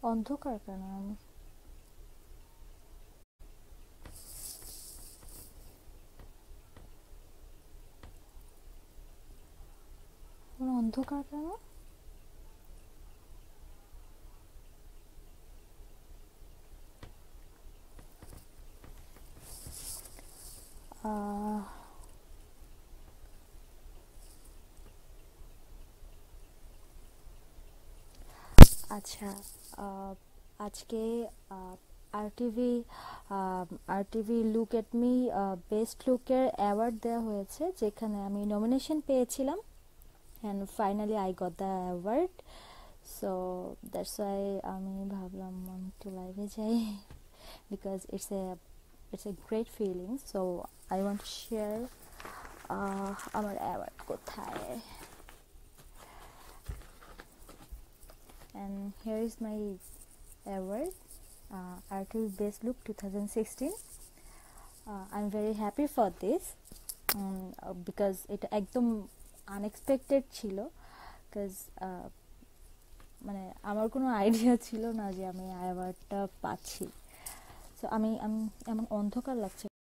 অন্ধকার কেন আমি? আমার অন্ধকার কেন? আহ, আচ্ছা, আহ, আজকে RTV RTV look at me best লুকের অ্যাওয়ার্ড দেওয়া হয়েছে, যেখানে আমি নমিনেশন পেয়েছিলাম, and finally I got the award. So that's why আমি ভাবলাম আমি একটু লাইভে যাই, because it's a great feeling. So I want to share আমার অ্যাওয়ার্ড কোথায়, and here is my award, RTV Best Look 2016. I'm very happy for this, because এটা একদম আনএক্সপেক্টেড ছিল, বিকজ মানে আমার কোনো আইডিয়া ছিল না যে আমি অ্যাওয়ার্ডটা পাচ্ছি। সো আমি এমন অন্ধকার লাগছে।